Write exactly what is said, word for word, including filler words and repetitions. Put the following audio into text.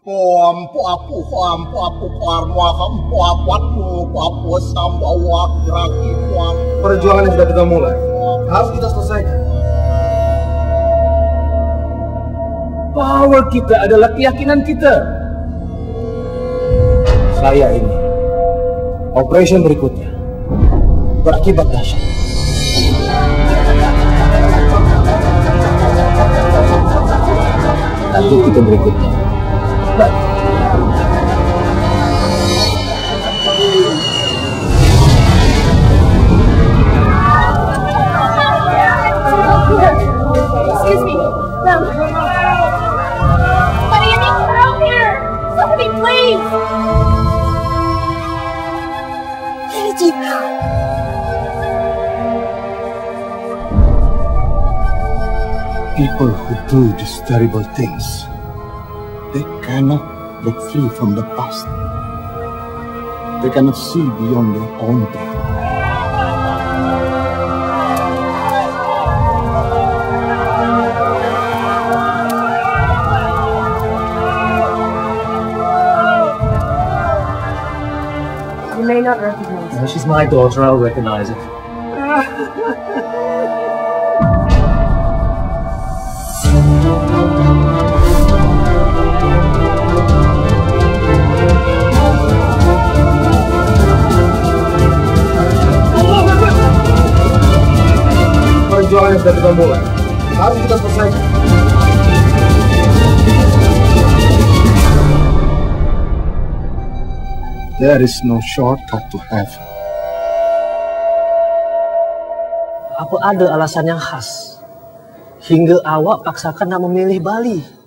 Perjuangan yang sudah kita mulai harus kita selesaikan. Power kita adalah keyakinan kita. Saya ini, operation berikutnya berakibat dahsyat. Nanti kita berikutnya. Baik. Excuse me. No. Buddy, I need you out here. Somebody, please. People who do these terrible things, they cannot look free from the past. They cannot see beyond their own pain. You may not recognize her. No, she's my daughter, I'll recognize her. Perjuangan yang sudah kita mulai harus kita selesaikan. There is no shortcut to heaven. Apa ada alasan yang khas hingga awak paksakan nak memilih Bali?